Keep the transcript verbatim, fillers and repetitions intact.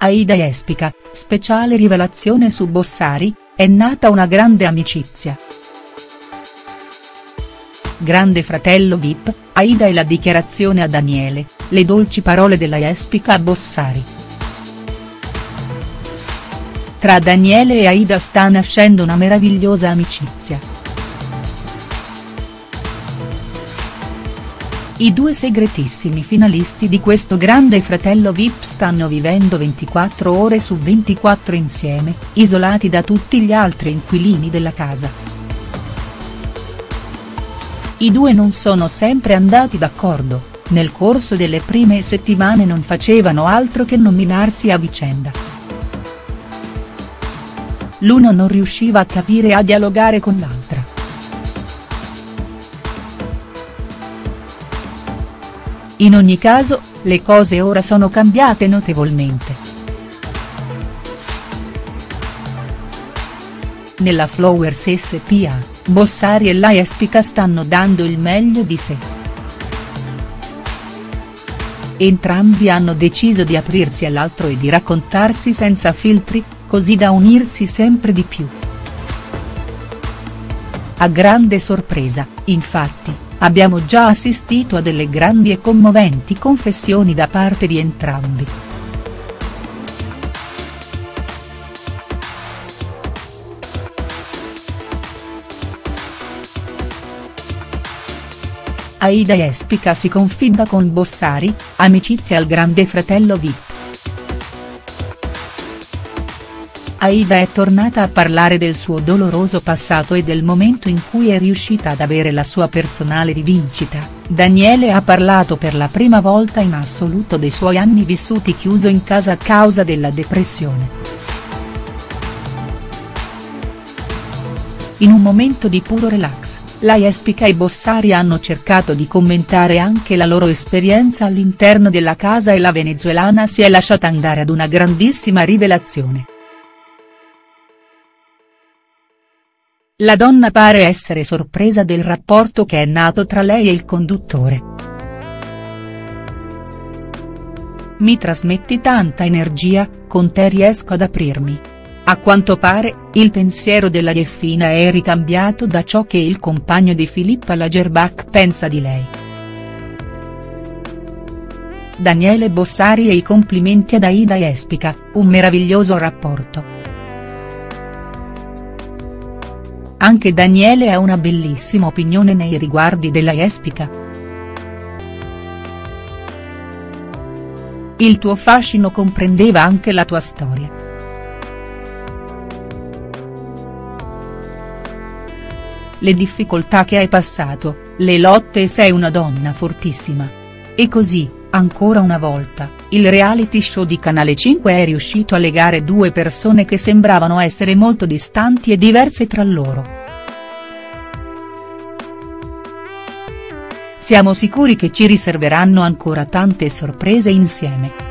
Aida e Espica, speciale rivelazione su Bossari, è nata una grande amicizia. Grande fratello V I P, Aida e la dichiarazione a Daniele, le dolci parole della Espica a Bossari. Tra Daniele e Aida sta nascendo una meravigliosa amicizia. I due segretissimi finalisti di questo Grande Fratello V I P stanno vivendo ventiquattro ore su ventiquattro insieme, isolati da tutti gli altri inquilini della casa. I due non sono sempre andati d'accordo, nel corso delle prime settimane non facevano altro che nominarsi a vicenda. L'uno non riusciva a capire e a dialogare con l'altra. In ogni caso, le cose ora sono cambiate notevolmente. Nella Flowers S P A, Bossari e la Espica stanno dando il meglio di sé. Entrambi hanno deciso di aprirsi all'altro e di raccontarsi senza filtri, così da unirsi sempre di più. A grande sorpresa, infatti, abbiamo già assistito a delle grandi e commoventi confessioni da parte di entrambi. Aida e Espica si confida con Bossari, amicizia al Grande Fratello V I P. Aida è tornata a parlare del suo doloroso passato e del momento in cui è riuscita ad avere la sua personale rivincita. Daniele ha parlato per la prima volta in assoluto dei suoi anni vissuti chiuso in casa a causa della depressione. In un momento di puro relax, la Espica e Bossari hanno cercato di commentare anche la loro esperienza all'interno della casa e la venezuelana si è lasciata andare ad una grandissima rivelazione. La donna pare essere sorpresa del rapporto che è nato tra lei e il conduttore. Mi trasmetti tanta energia, con te riesco ad aprirmi. A quanto pare, il pensiero della Jeffina è ricambiato da ciò che il compagno di Filippa Lagerbach pensa di lei. Daniele Bossari e i complimenti ad Aida e Espica, un meraviglioso rapporto. Anche Daniele ha una bellissima opinione nei riguardi della Espica. Il tuo fascino comprendeva anche la tua storia. Le difficoltà che hai passato, le lotte e sei una donna fortissima. E così, ancora una volta, il reality show di Canale cinque è riuscito a legare due persone che sembravano essere molto distanti e diverse tra loro. Siamo sicuri che ci riserveranno ancora tante sorprese insieme.